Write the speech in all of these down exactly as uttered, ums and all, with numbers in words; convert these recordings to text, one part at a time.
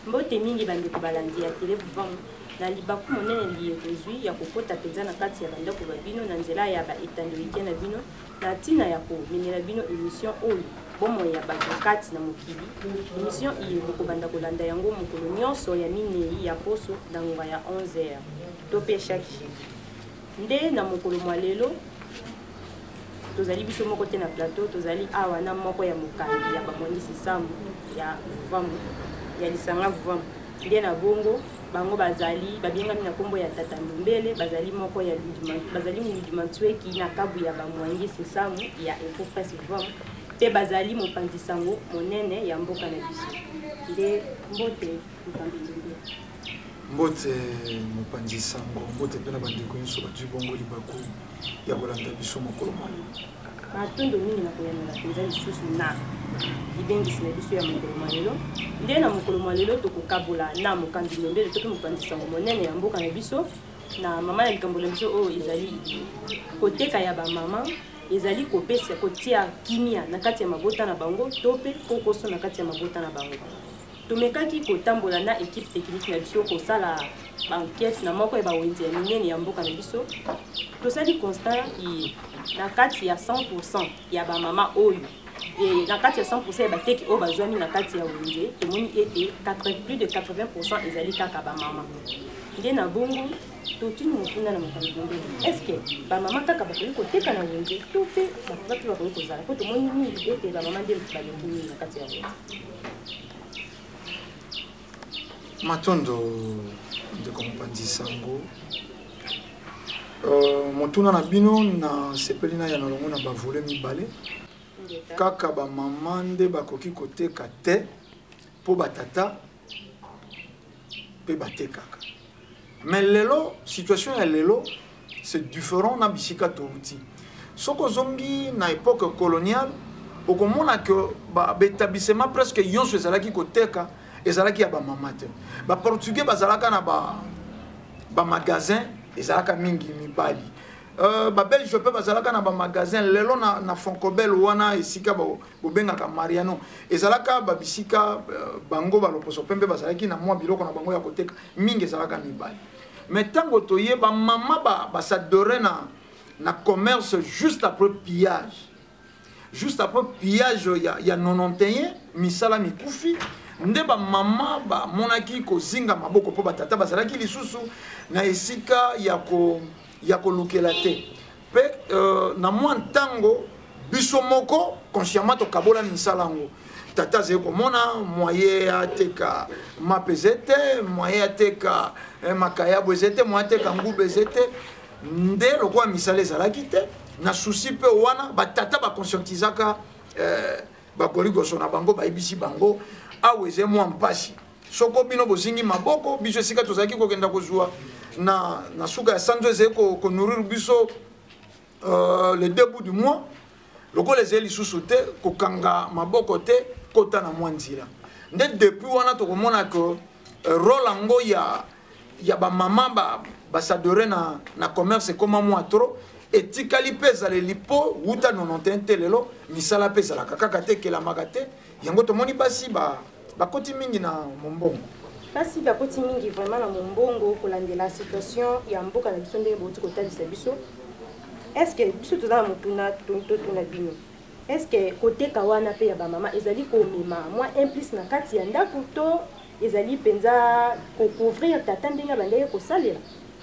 mbote mingi bandeko balandi ya tele buvangu na libaku monene liye kozwi ya kokota penza na kati ya bandako babino na nzela ya baetando weekend na bino na ntina ya komenela bino émission oyo bomo ya bato kati na mokili. Émission iyi bokobanda kolanda yango mokolo nyonso ya minei ya poso na ngonga ya onze heures to pe chaque jour. Nde na mokolo mwa lelo tozali biso moko te na plateau, tozali awa na moko ya mokambi ya bamondisi sambu ya vamu ya lisanga vamu. Nde na bongo bango bazali babengami na kombo ya Tata Ndombele, bazali moko ya Ludima, bazali Ludima Tsweki na kabu ya bamwangisi samu ya Info Presse vamu. Pe bazali mopanzi sango monene ya mboka na biso. Nde mbote mokambi Ndombele. Mbote mopanzi sango, mbote pena bandeko nyonso batu bongo libaku ya kolanda biso mokolo mwana. Matondo mingi na koyana na penza lisusu na libengisi na biso ya mokolo mwa lelo. Nde na mokolo mwa lelo tokokabola na mokambi Ndombele to pe mopanzi sango monene ya mboka na biso na mama ya likambo na biso oyo ezali koteka ya ba mama, ezali kopesa kotia kimia na kati ya mabota na bango to pe kokoso na kati ya mabota na bango. Tumekaki kotambola na équipe technique na biso kosala banquette na moko eba wenzi ya minene ya mboka na biso. Tosali constat ki na kati ya cent pour cent ya ba mama oyo et na kati ya cent pour cent ya bateki oyo bazwami na kati ya wenzi tomoni ete plus de quatre-vingts pour cent ezali kaka ba mama. Nde na bongo totuni mokunda na mokambi Ndombele. Est-ce que ba mama kaka bakoki koteka na wenzi to pe bapapa pe bakoki kozala po tomoni mingi ete ba mama nde balengi mingi na kati ya wenzi. Matondo ndeko mopanzi sango uh, motuna na bino na sepeli na ya nolongo na bavole mibale kaka ba mama nde bakoki koteka te po batata pe batekaka. Mais lelo situation ya lelo c'est différent na bisika touti. Soko zongi na époque coloniale okomona que ba établissement presque yonso ezalaki koteka ezalaki ya ba mama te. Ba portugais bazalaka na ba ba magasin ezalaka mingi mibali. Euh ba belge pe bazalaka na ba magasin lelo na na Foncobel wana esika bo bengaka Mariano ezalaka ba bisika uh, bango baloposo pembe bazalaki na mwa biloko na bango ya koteka mingi ezalaka mibali. Mais tango toye ba mama ba ba s'adorer na na commerce juste après pillage. Juste après pillage ya ya nonante misala mikufi nde ba mama ba monaki ko zinga maboko po batata bazalaki lisusu na esika ya ko ya ko lukela te pe euh, na mwa ntango biso moko consciemment to kabola misalango tata ze ko mona moye ateka mapezete moye ateka eh, makaya bozete moye ateka ngube zete nde lokwa misala ezalaki te na souci pe wana batata ba conscientisaka euh, ba koligoso na bango ba ibisi bango aweze mwa mpasi soko bino bozingi maboko biso sika tozaki kokenda kozwa na na suka ya sanzo ezeko ko nourrir biso euh, le début du mois loko les eli sous-souté ko kanga maboko te kota na mwanzila nde depuis wana to komona ko euh, rolango ya ya ba mama ba ba s'adorer na na commerce comme moi trop etikali pesa le lipo uta nonante lelo misala pesa la kaka te ke la magate yango to moni basi ba ba koti mingi na mombongo basi ba koti mingi vraiment na mombongo kolande la situation ya mboka na biso ndenge boti kotalisa biso. Est-ce que biso tozala motuna tonto tuna bino est-ce que côté kawana pe ya ba mama ezali ko mema moi implice na kati ya ndako to ezali penza ko couvrir tata ndenge bandeye ko salela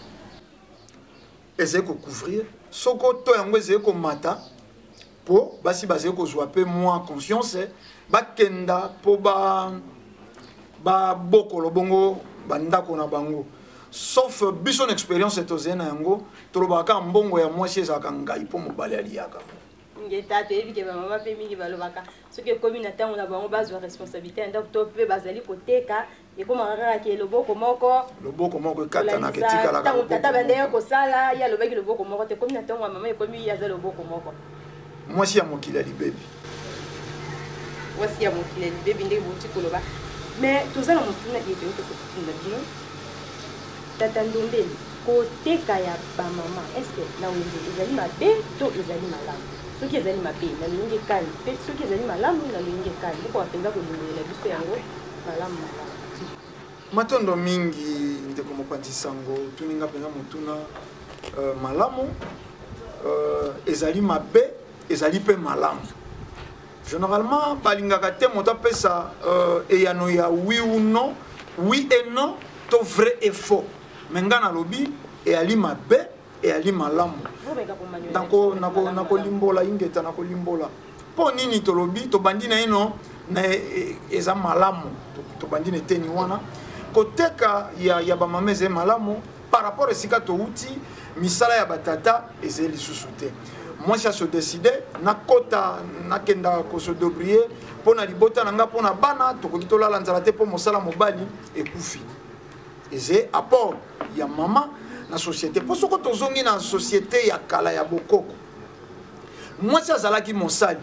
ezali ko couvrir soko to yango ezali ko mata po basi bazali ko zwa pe moi conscience bakenda po ba ba bokolo bongo bandako na bango sauf bison expérience etozena yango tolobaka mbongo ya mwasi ezaka ngai po mobali aliyaka ngeta te ebike ba mama pe mingi balobaka soki komi na tango na bango bazwa responsabilité ndako to pe bazali koteka ekoma kaka ke loboko moko loboko moko kata na ketika la tango tata bandeye ko sala ya lobaki loboko moko te komi na tango mama ekomi ya za loboko moko mwasi ya mokili ya libebi wasi ya mokili ya libebi ndenge boti koloba. Mais tout ça, on tourne et tout Tata Ndombele, côté kaya ba maman, est-ce que na wenze ezali mabe to ezali malamu? Soki ezali mabe na lingi kali, pe soki ezali malamu na lingi kali. Ko apenza ko ndimela biso yango malamu malamu. matondo mingi ndeko mopanzi sango tuninga penza motuna uh, malamu uh, ezali mabe ezali pe malamu généralement balingaka te moto apesa uh, eyano ya oui ou non oui et non to vrai et faux mais nga nalobi eyali mabe eyali malamu nako nako nako limbola ingeta nako limbola po nini tolobi to bandi na ino na eza malamu to bandi na teni wana koteka ya ya ba mameze malamu par rapport esika to uti misala ya batata ezeli susute moi ça se décider na kota na kenda ko se dobrier pona libota nanga pona bana to ko tolala nzala te po mosala mobali ekufi eze apport ya mama na société po soko tozongi na société ya kala ya bokoko moi ça zalaki mosali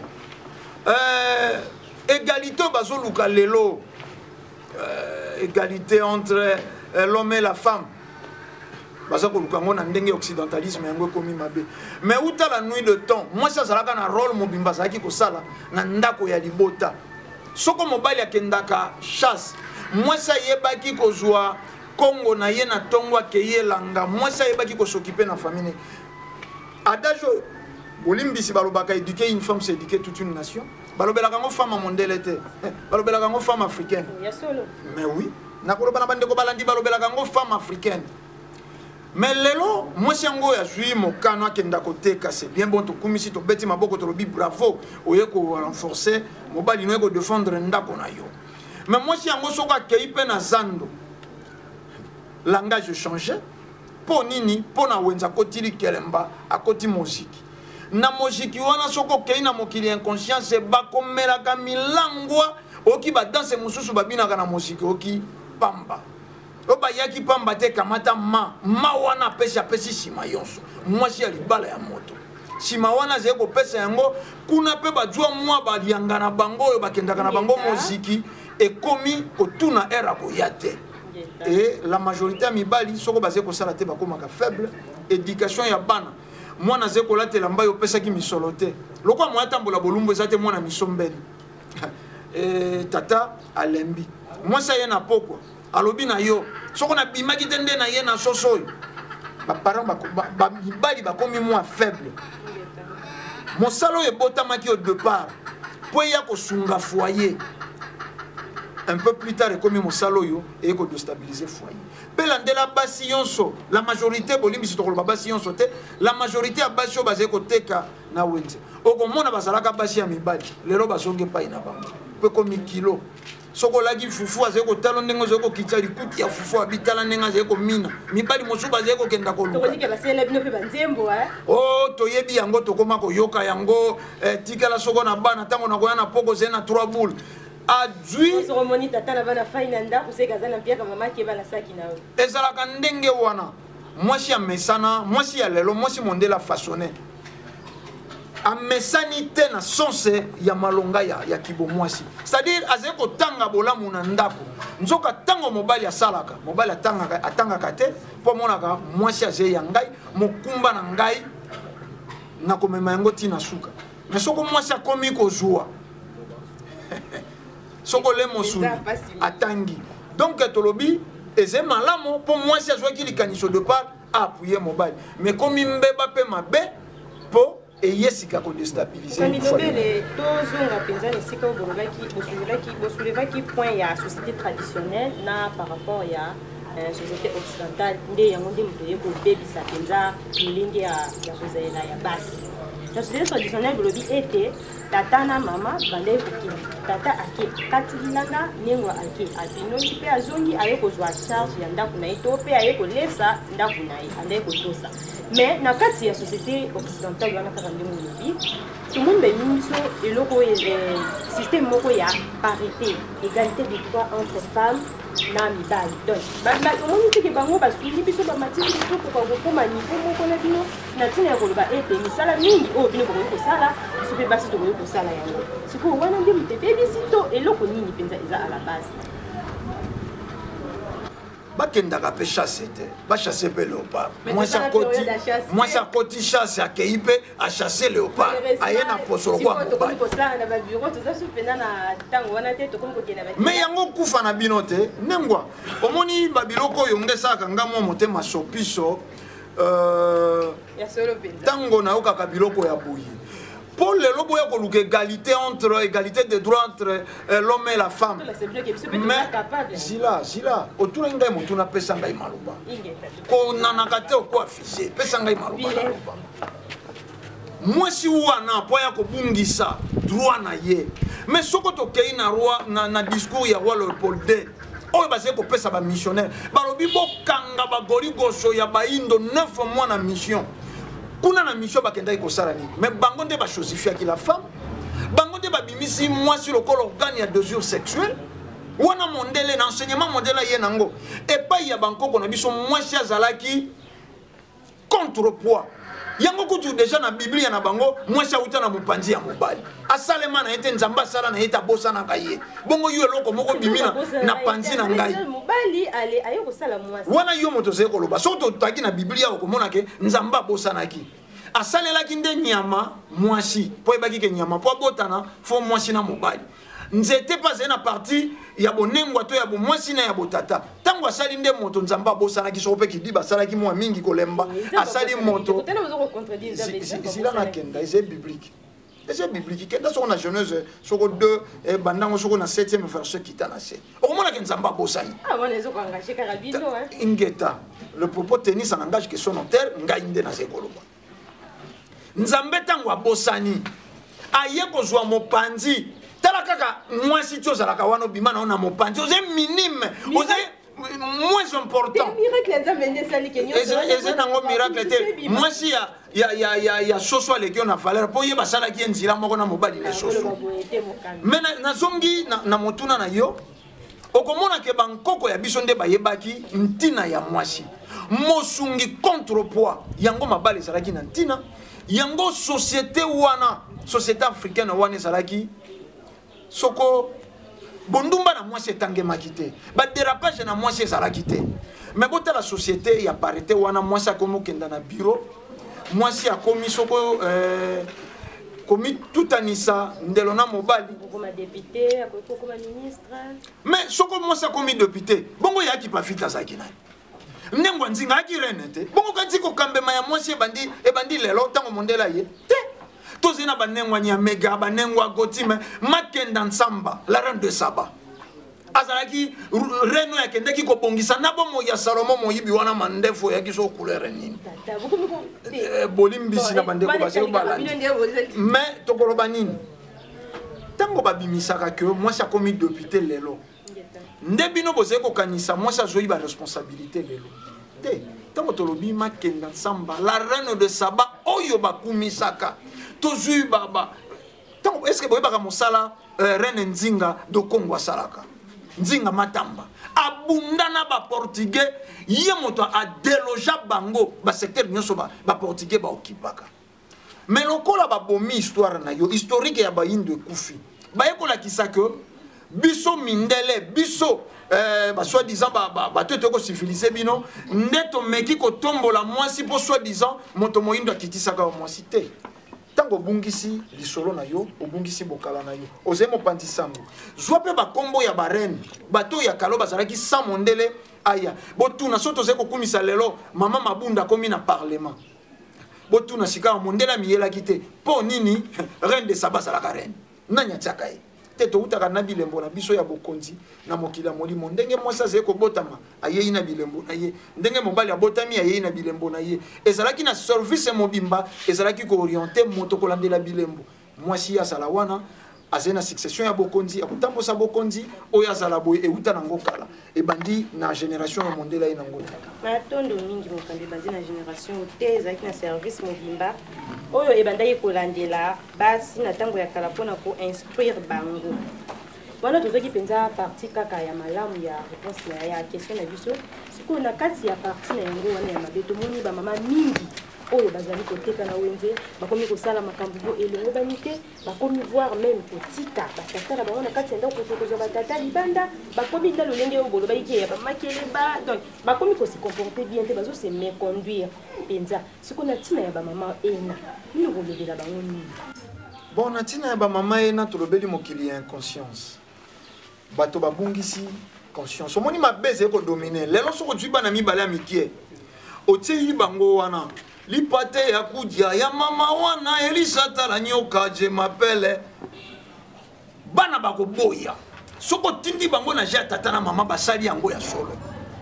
euh égalité bazoluka lelo euh, égalité entre euh, l'homme et la femme bazako lukango na ndenge occidentalisme yango komi mabe mais uta la nuit de temps moi ça zalaka na rôle mobimba zaki ko sala na ndako ya libota soko mobali akendaka chasse moi ça yebaki ko zwa Congo na ye na tongo akeye langa moi ça yebaki ko s'occuper na famille adage bolimbisi balobaka éduquer une femme c'est éduquer toute une nation balobelaka ngo femme mondele te balobelaka ngo femme africaine mais oui nakoloba na bande ko balandi balobelaka ngo femme africaine mais lelo moi siango ya zui mokano akenda koteka c'est bien bon to kumisi to beti maboko to lobi bravo oye ko renforcer mobali no ko défendre ndako na yo mais moi siango soko akei pe na zando langage changer po nini po na wenza kotili kelemba akoti moziki na moziki wana soko kei na mokili inconscience ba komelaka milangwa oki ba danse mususu babinaka na moziki oki pamba oba yaki pamba te kamata ma ma wana pesa pesi sima yonso mwasi ya libala ya moto sima wana ze ko pesa yango kuna pe bajua mwa balianga na bango oyo bakendaka na bango moziki ekomi kotuna era boyate et la majorité ya mibali soko baze ko sala te bakomaka faible éducation ya bana mwana ze ko latela mba yo pesa ki misolo te lokwa mwa tambola bolumbu ezate mwana misombeli et tata alembi moi ça yena pokwa alobi na yo soko na bimaki tende na ye na soso ba parents ba mibali bakomi moins faible mosalo ebotamaki au départ po ya ko sunga foyer un peu plus tard comme mosalo yo et ko déstabiliser foyer pelandela basi yonso la majorité bolimbi sitoko ba basi yonso te la majorité a basi yo bazé ko teka na wenze okomona bazalaka basi ya mibali lelo bazonge pa ina bango pe komi kilo soko lagi fufu azeko talo ndengo zeko kitali kuti ya fufu abitala nenga zeko mina mibali mosuba zeko kenda ko luka tokoni ba sele bino pe banzembo eh oh toyebi yango tokoma ko yoka yango eh, tikala soko na bana tango na koyana poko zena trois boules adui cérémonie tata na bana fainanda useka zana pia kama mama ke bala saki nawe ezala ka ndenge wana mwasi ya mesana mwasi ya lelo mwasi mondela façonner a mesanité na sonse ya malonga ya, ya kibo mwasi c'est-à-dire azeko tanga bolamu na ndako nzoka tango mobali ya salaka mobali atanga atanga kate po monaka mwasi aze ya ngai mokumba na ngai na komema yango tina suka mais soko mwasi akomi kozwa soko le mosuli atangi donc tolobi eze malamo po mwasi azwa ki likaniso de part appuyer mobali mais komi mbeba pe mabe po et yesika ko déstabiliser ni nobele tozonga penza ni sika bolobaki bosulevaki bosulevaki point ya société traditionnelle na par rapport ya euh, société occidentale nde yango ndi mtoye ko bebisa penza milingi ya ya kozaela ya basi la société traditionnelle bolobi ete tata na mama bande ko tata ake katilanga nengo ake abino pe azongi aye ko zwa charge ya ndako na ito pe aye ko lesa ndako na ye ande ko tosa mais na kati ya société occidentale wana kaka ndenge molobi tout le monde bemiso eloko e système moko ya parité égalité de droit entre femmes na mibali donc omoni teke bango basuli biso bamatiki tokoka kokoma niveau moko na bino na ntina ya koloba ete misala mingi oyo bino bokoki kosala biso mpe basi tokoki kosala yango sikoyo wana nde moto ebebisi to eloko nini mpenza eza à la base bakendaka pe chasse te ba chasse pe léopard moi ça koti moi ça koti chasse akei pe a chasser léopard ayena posolo kwa mobali mais yango kufa na bino te nengwa omoni babiloko oyo ngesaka ngamo motema sopiso euh tango na okaka biloko ya boyi pour le lobo ya koluka égalité entre égalité de droits entre euh, l'homme et la femme. Mais zila zila autour ngai mutu na pesa ngai maluba. Ko nanaka te ko afficher pesa ngai maluba. Moi si wana po ya ko bungisa droit na ye. Mais soko to kei na roi na, na discours ya roi Léopold deux. Oyo basé ko pesa ba missionnaire. Balobi bo kanga ba gori goso ya ba indo neuf mois na mission. Kuna na mission bakenda ko sarani mais bango nde ba chosifia ki la femme bango nde ba bimisi moi sur le corps organe ya désir sexuel wana mondele na enseignement modèle ye nango et pas ya banko ko na biso moi chez azalaki contrepoids yango kutu déjà na Bible na bango moi chez uta na mopanzi ya mobali asalema na ete nzamba sala na eta bosa na kaye bongo yo eloko moko bimina na panzi na ngai mobali ale ayo ko sala moi wana yo moto ze ko loba soto taki na Bible ya ko mona ke nzamba bosa na ki asalela ki nde nyama mwasi po ebaki ke nyama po botana fo mwasi na mobali nzete pas na partie ya bonengwa to ya bo mwasi na ya botata tango asali nde moto nzamba bosa na ki so pe ki diba sala ki mwa mingi ko lemba asali moto sila na kenda c'est biblique c'est biblique kenda so na Genèse soko deux et bandango soko na septième verset kitana se o mona ke nzamba bosa ni ah mona zo ko engager karabino hein ingeta le propos tennis ça n'engage que son auteur ngai nde na sekoloba nzambe tango abosani aye kozwa mopanzi tala kaka mwasi tio zalaka wana bimana ona mopanzi oze minime oze moins important miracle nzambe nde sali kenyo eze nango miracle te mwasi ya ya ya ya ya soso aleki na valeur po ye basala ki nzila moko na mobali le soso mais na zongi na, na motuna na yo okomona ke bankoko ya biso nde bayebaki ntina ya mwasi mosungi contrepoids yango mabali zalaki na ntina yango société wana société africaine wana ezalaki soko bondumba na mwasi etangemaki te badérapage na mwasi ezalaki te mais bota la société ya parité wana mwasi akomokenda na bureau mwasi akomi soko euh, komi tutanisa ndelo na mobali comme député comme ministre mais soko mwasi akomi député bongo yaki pafita zaki na ndengwa nzinga akirene te bongo kanzi ko kambema ya mwasi ebandi ebandi lelo tango mondela ye te tozina banengwa nya mega banengwa gotime makenda nsamba la reine de Saba azalaki reno ya kendeki ko bongisa na bomo ya Salomo moyibi wana mandefo ya kiso couleur nini bolimbisi na bandeko base bala mais tokoloba nini tango babimisaka que mwasi akomi député lelo ndebino bose ko kanisa mwasi azoyi ba responsabilité lelo te tango tolobi makenda nsamba la reine de Saba oyo bakumisaka tozui baba tango est-ce que boyeba ka mosala reine nzinga do Kongo salaka nzinga matamba abundana ba portugais ye moto a déloger bango ba secteur nyonso ba ba portugais ba okipaka mais lokola ba bomi histoire na yo historique ya ba indo ekufi ba yekola kisaka biso mindele biso euh ba soi disant ba ba, ba toto ko civiliser bino ndeto meki ko tombola mwasi po soi disant moto moindo akitisaka mwasi te tango bungisi lisolo na yo obungisi bokala na yo ozemo pantisango zwa pe ba kombo ya barene bato ya kaloba zaraki sa mondele aya botuna soto zeko kumisa lelo mama mabunda komi na parlement botuna sika mondela miyela kite po nini reine de Saba sala reine nanya tsaka e teto utaka na bilembo na biso ya bokonzi na mokila molimo ndenge mwasa zeko botama ayeyi na bilembo na ye ndenge mobali abotami ayeyi na bilembo na ye ezalaki na service mobimba ezalaki ko orienter moto kolandela bilembo mwasi ya sala wana azena succession ya bokonzi akutambo sa bokonzi oya zala boy e uta nango kala e bandi na génération ya mondela ina ngota matondo mingi mokambi bandi na génération teza ki na service mobimba oyo e banda kolandela basi na tango ya kala pona ko instruire bango wana tozoki penza partie kaka ya malamu ya réponse na ya question na biso siko na kati ya partie na yango wana ya mabeto moni ba mama mingi oyo bazali koteka na wenze bakomi kosala makambo bo elongo banite bakomi voir même kotika batata na bango na kati ya ndako kotokozwa batata libanda bakomi nda lolenge oyo bolo bayiki ya bamakele ba donc bakomi kosi comporter bien te bazo se méconduire penza siko na tina ya bamama ena nini kolobela bango nini bon na tina ya bamama ena tolobeli mokili ya inconscience bato babungisi conscience omoni mabeze ekodomine lelo soko tui bana mibale ya mikie otie bango wana lipate ya kudia ya mama wana elisatala nyoka je mapele bana bakoboya soko tindi bango na ja tata na mama basali yango ya solo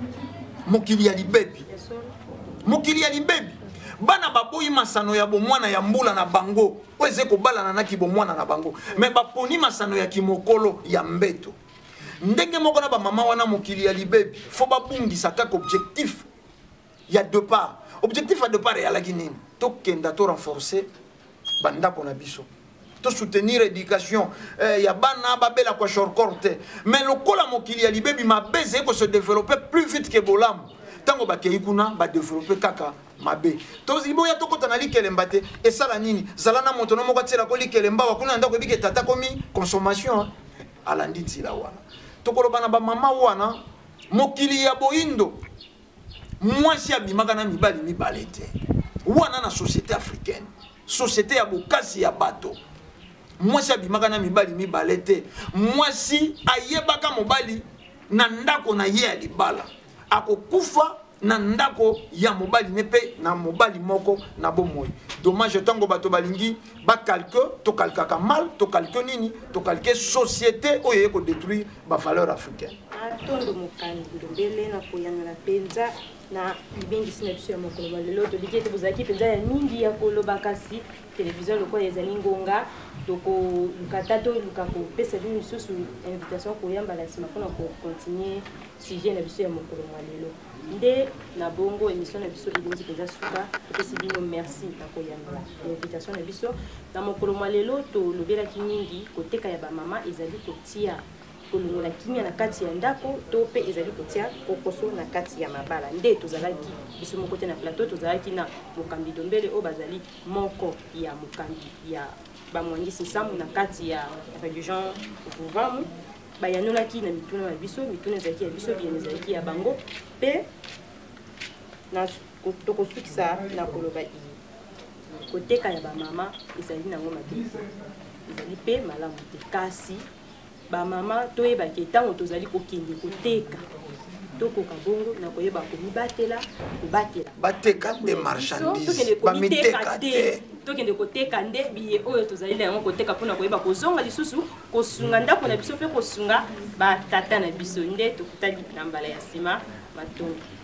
mokili ya libebi mokili ya libebi bana baboyi masano ya bomwana ya mbula na bango oeze kobalana na kibomwana na bango me baponi masano ya kimokolo ya mbeto ndenge moko na ba mama wana mokili ya libebi fo babungisa kaka objectif ya deux parts objectif à deux parts ya la Guinée to kenda to renforcer banda pour na biso to soutenir éducation eh, ya bana babela kwa shortcorte mais le kola mokili ya libebi mabeze ko se développer plus vite que bolam tango ba keikuna ba développer kaka mabe to ziboya to kota na likelemba te et ça la nini zalana moto no moko tira ko likelemba wa kuna ndako bike tata komi consommation ala nditi la wana to ko bana ba mama wana mokili ya boindo mwasi abimaka na mibali mibale te wana na société africaine société ya bokasi ya bato mwasi abimaka na mibali mibale te mwasi ayebaka mobali na ndako na ye ya libala akokufa na ndako ya mobali nepe na mobali moko na bomoi dommage tango bato balingi ba calque to calquaka mal to calque nini to calque société oyo ko détruire ba valeur africaine atondo mokandi ndombele na koyana na penza na ibingi sina biso ya mokolo malelo to bikete bozaki penza ya mingi ya koloba kasi télévision loko ezali ngonga toko lukata to lukako pesa bino susu invitation koyamba la sima pona ko continuer sujet na biso ya mokolo malelo nde na bongo émission na biso ibingi penza suka pesi bino merci na koyamba invitation na biso na mokolo malelo to lobela kimingi koteka ya ba mama ezali kotia kolongola kimia na kati ya ndako to pe ezali kotia kokoso na kati ya mabala nde tozalaki biso moko te na plateau tozalaki na mokambi dombele o bazali moko ya mokambi ya bamwangisi samu na kati ya religion pouvamu bayanolaki na mituna na biso mituna ezalaki ya biso bien ezalaki ya bango pe na tokosukisa na koloba i koteka ya bamama ezali nango mabe ezali pe malamu te kasi ba mama toyeba ke tango tozali kokende koteka tokoka bongo na koyeba komibatela kobatela bateka de marchandise bamiteka te tokende koteka nde biye oyo tozali na yango koteka mpona koyeba kozonga lisusu kosunga ndako na biso mpe kosunga batata na biso nde tokutali na mbala ya nsima matongo